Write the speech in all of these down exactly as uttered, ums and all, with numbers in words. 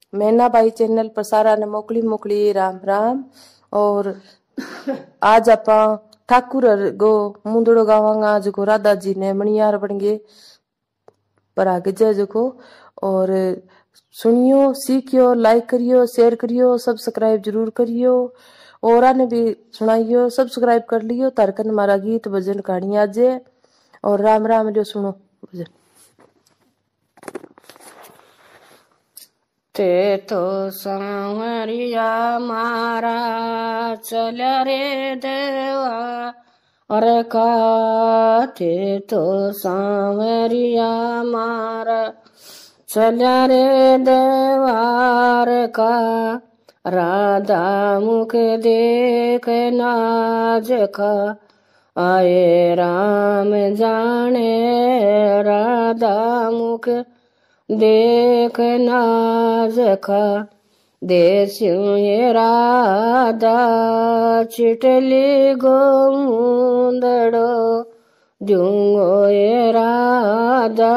मैना by channel पर सारा ने मोकली मोकली राम राम। और आज आप ठाकुर गो मुंदड़ो गावांगा जो राधा जी ने मणियार बन गए पर आगे जय जो। और सुनियो सीखियो लाइक करियो शेयर करियो सब्सक्राइब जरूर करियो और आने भी सुनाइयो सब्सक्राइब कर लियो तारकन मारा गीत भजन कहानी आज। और राम राम जो सुनो भजन। ते तो सांवरिया मारा चला रे देवा और का ते तो सांवरिया मारा चला रे देवार का राधा मुख देख नाज का आए राम जाने राधा मुख देख नाज का देस्यूं ये राधा चिटली गोमुंदड़ो दूंगो ये राधा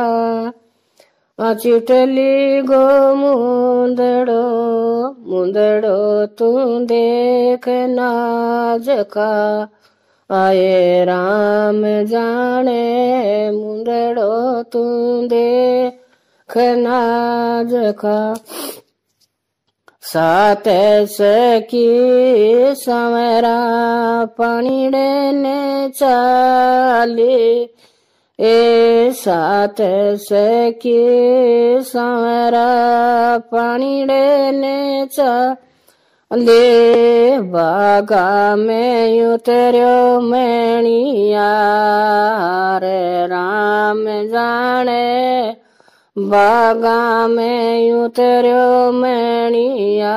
चिटली गो मुंदड़ो मुंदड़ो तू देख नाज का आए राम जाने मुंदड़ो तू देख नाज का सात सखी समरा पानी ने चाली ए सात सखी समरा पानी ने चाले बागा में उतर्यो मैणिया रे राम जाने बागा में उतर्यो मैणिया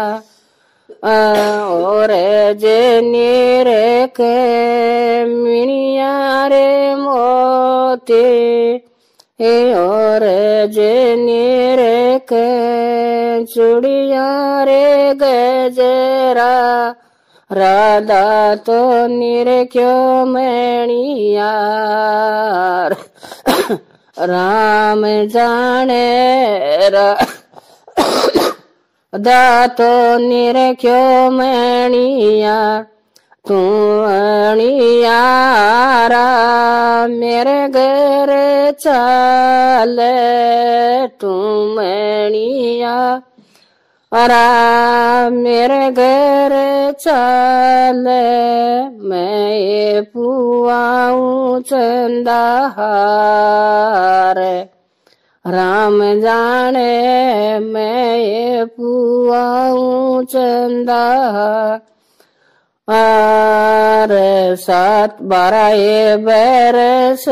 और जे नीरे के मिनिया रे मोती हे और जे नीरे के चूड़िया रे गजरा राधा तो नीरे क्यों मैणिया राम जाने रा दातो निरख्यो मणिया तू अणियारा मेरे घर चाल तू मणिया अरा मेरे घर चाल मैं पुआऊं चंदा हार राम जाने मैं पुआऊं चंदा आर सात बारह ये बरस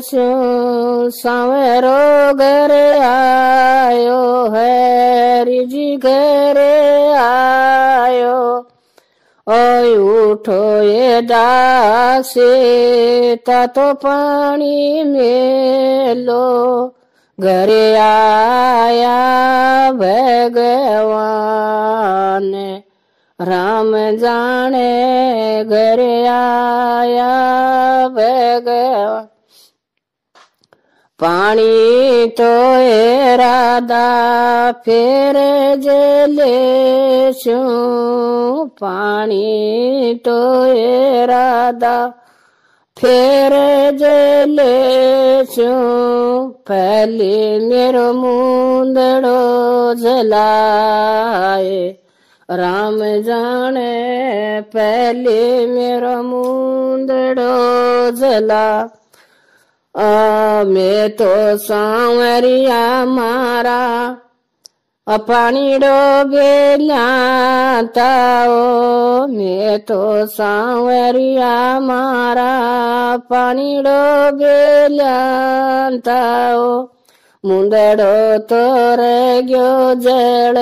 सवेरो घर आयो है रिजी घर आयो ओय उठो ये दासी तो पानी मेलो घरे आया भगवान राम जाने घरे आया भगवान पानी तो ए राधा फिर जले शू पानी तो ए राधा फिर जले छू पहले मेरो मुंदड़ो जलाए राम जाने पहले मेरो मुंदड़ो जला आ मैं तो सांवरिया मारा पानी डोबे लाताओ मैं तो सांवरिया मारा पानी डोबे लाताओ मुंदड़ो तो रग्यो जड़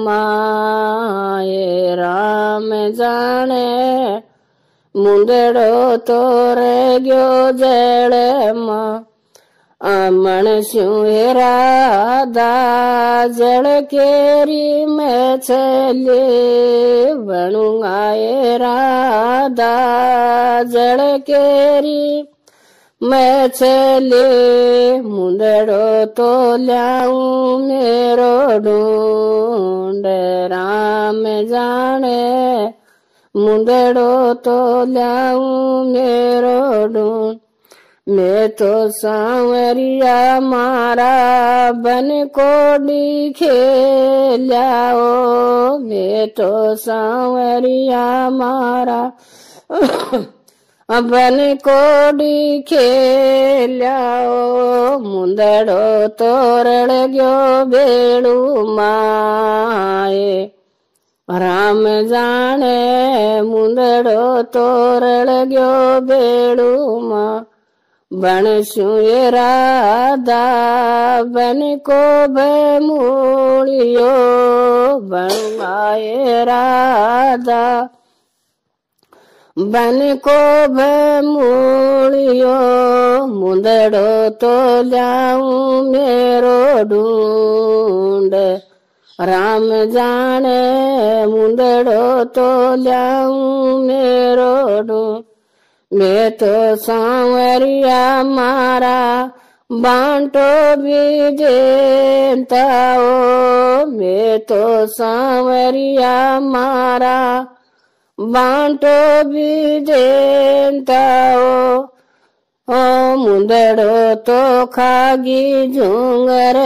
माए राम जाने मुंदड़ो तो रग्यो जड़ माँ अमन सिंह राधा जड़ केरी में चले बनूंगा ये राधा जड़ केरी मैं चले मुंदड़ो तो ल्याऊं मेरो ढूंढ राम जाने मुंदड़ो तो ल्याऊं मेरो ढूंढ मैं तो सांवरिया मारा बन कोडी खेल्याओ मैं तो सांवरिया मारा बन कोडी खेल्याओ मुंदड़ो तोरण गयो बेड़ू माए राम जाने मुंदड़ो तोरण गयो बेड़ू मा बणस्यू ये राधा बन को भमूलियो बनवाए राधा बन को भमूलियो मुंदड़ो तो ल्याऊं मेरो ढूंढ राम जाने मुंदड़ो तो ल्याऊं मेरो ढूंढ मैं तो सांवरिया मारा बांटो भी देता ओ मैं तो सांवरिया मारा बांटो भी देता ओ ओ मुंदड़ो तो खागी झूंगर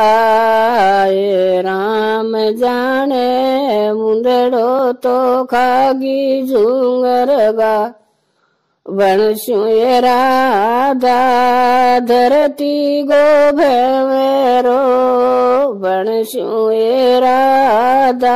गाए राम जाने मुंदड़ो तो खागी झूंगर गा बणस्यू ये राधा धरती गो भैरो बणस्यू ये राधा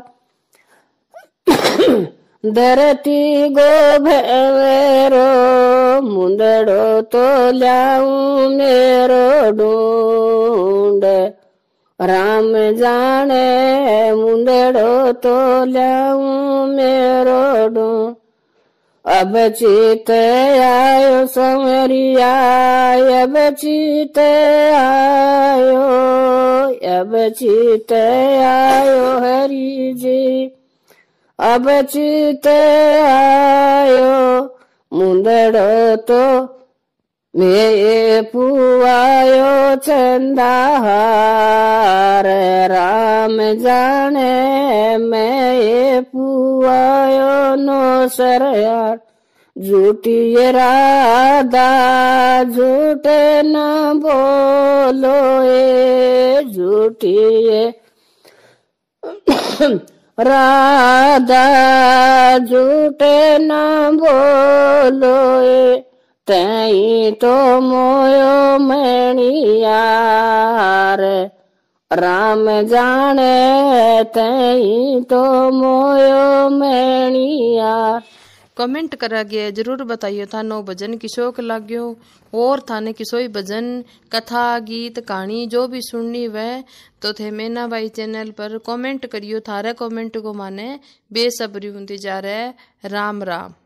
धरती गो भैरो मुंदड़ो तो ल्याऊं मेरो ढूंढ राम जाने मुंदड़ो तो ल्याऊं मेरो ढूंढ अब चित आयो संवरिया अब चित आयो अब चित आयो हरि जी अब चित आयो मुंदड़ो तो मैं पुआयो चंदाहार राम जाने मैं पुआयो नो सरयार झूठी ये राधा झूठे न बोलो ए झूठी ये राधा झूठे न बोलो ए तई तो मोयो मणियार राम जाने तई तो मोयो मणियार। कमेंट करा गया जरूर बताइयो थानो भजन किसो के लाग्यो और थाने किसोई भजन कथा गीत कहानी जो भी सुननी वह तो थे मैना भाई चैनल पर कमेंट करियो थारे कमेंट को माने बेसब्री होती जा रहा है। राम राम।